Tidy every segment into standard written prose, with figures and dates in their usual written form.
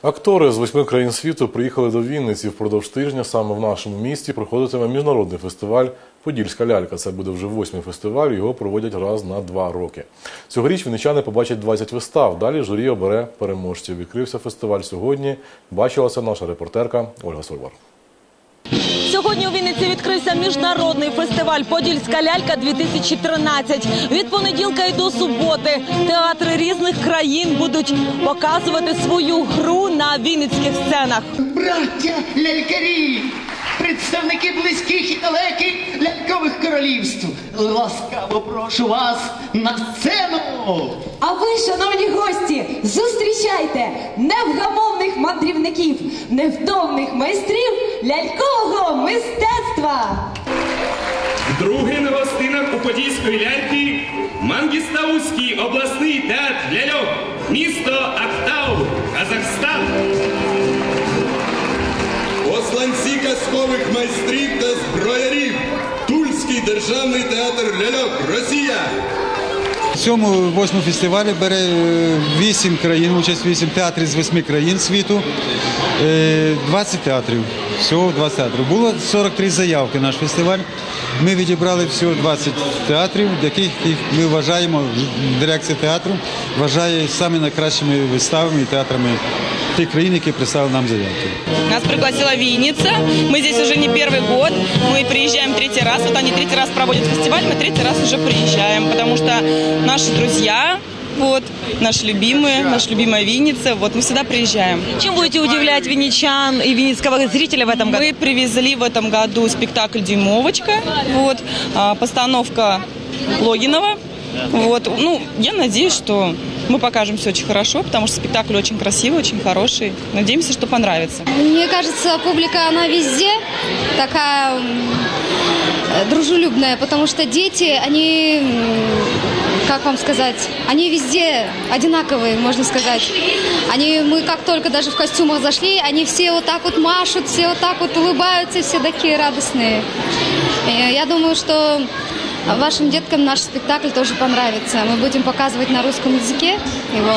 Актори з 8 країн світу приїхали до Вінниці. Впродовж тижня саме в нашому місті проходитиме міжнародний фестиваль «Подільська лялька». Це буде вже 8-й фестиваль, його проводять раз на 2 роки. Цьогоріч вінничани побачать 20 вистав. Далі журі обере переможців. Відкрився фестиваль сьогодні. Бачилася наша репортерка Ольга Сольвар. Сьогодні у Вінниці відкрився міжнародний фестиваль «Подільська лялька-2013». Від понеділка і до суботи театри різних країн будуть показувати свою гру на вінницьких сценах. Браття лялькарі, представники близьких і далеких лялькових королівств, ласкаво прошу вас на сцену! А ви, шановні гості, зустрічайте невгамовних мандрівників, невтомних майстрів лялькового мистецтва! Другий на гостинах у Подільської ляльки Мангістаузький обласний театр ляльок, місто Актау, Казахстан. Посланці казкових майстрів та зброярів, Тульський державний театр ляльок, Росія. В цьому 8-му фестивалі бере 8 країн, участь 8 театрів з 8 країн світу, 20 театрів, всього 20 театрів. Було 43 заявки на наш фестиваль. Ми відібрали всього 20 театрів, яких ми вважаємо, дирекція театру вважає самими найкращими виставами і театрами тих країн, які представили нам заявки. Нас пригласила Винница. Мы здесь уже не первый год. Мы приезжаем третий раз. Вот они третий раз проводят фестиваль, мы третий раз уже приезжаем, потому что наши друзья, вот, наша любимая Винница, вот, мы всегда приезжаем. Чем будете удивлять винничан и винницкого зрителя в этом году? Мы привезли в этом году спектакль «Дюймовочка», вот, постановка Логинова. Вот, ну, я надеюсь, что мы покажем все очень хорошо, потому что спектакль очень красивый, очень хороший. Надеемся, что понравится. Мне кажется, публика, она везде такая дружелюбная, потому что дети, они, как вам сказать, они везде одинаковые, можно сказать. Мы как только даже в костюмах зашли, они все вот так вот машут, все вот так вот улыбаются, все такие радостные. Я думаю, что вашим деткам наш спектакль тоже понравится. Мы будем показывать на русском языке его.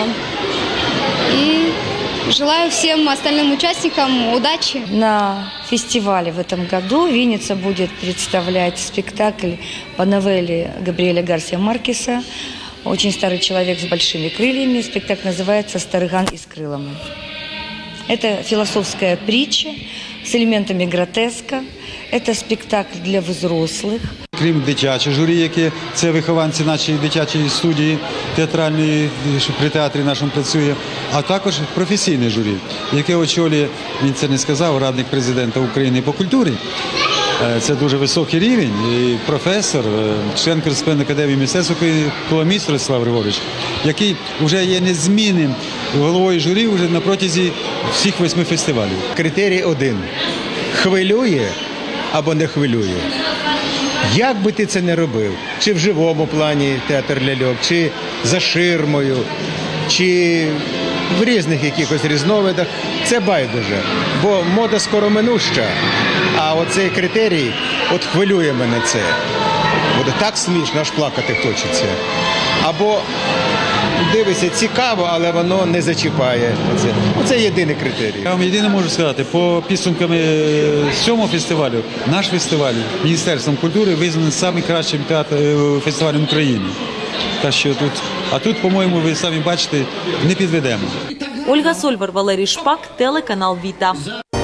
И желаю всем остальным участникам удачи. На фестивале в этом году Винница будет представлять спектакль по новелле Габриэля Гарсия Маркеса «Очень старый человек с большими крыльями». Спектакль называется «Старыган и с крылами». Это философская притча с элементами гротеска. Это спектакль для взрослых. Крім дитячого журі, які це вихованці нашої дитячої студії театральної, що при театрі нашому працює, а також професійне журі, яке очолює, він це не сказав, радник президента України по культурі. Це дуже високий рівень. І професор, член Кореспондентської академії мистецтв України Коломієць Ростислав Григорович, який вже є незмінним головою журі вже на протязі всіх 8 фестивалів. Критерій один – хвилює або не хвилює. Як би ти це не робив, чи в живому плані театр ляльок, чи за ширмою, чи в різних якихось різновидах, це байдуже, бо мода скороминуща, а оцей критерій, от хвилює мене це. Буде так смішно, аж плакати хочеться. Або дивися, цікаво, але воно не зачіпає. Оце єдиний критерій. Я вам єдине можу сказати, по підсумкам 7-го фестивалю, наш фестиваль Міністерством культури визнаний найкращим фестивалем України. Так що тут, по-моєму, ви самі бачите, не підведемо. Ольга Сольвар, Валерій Шпак, телеканал «Віта».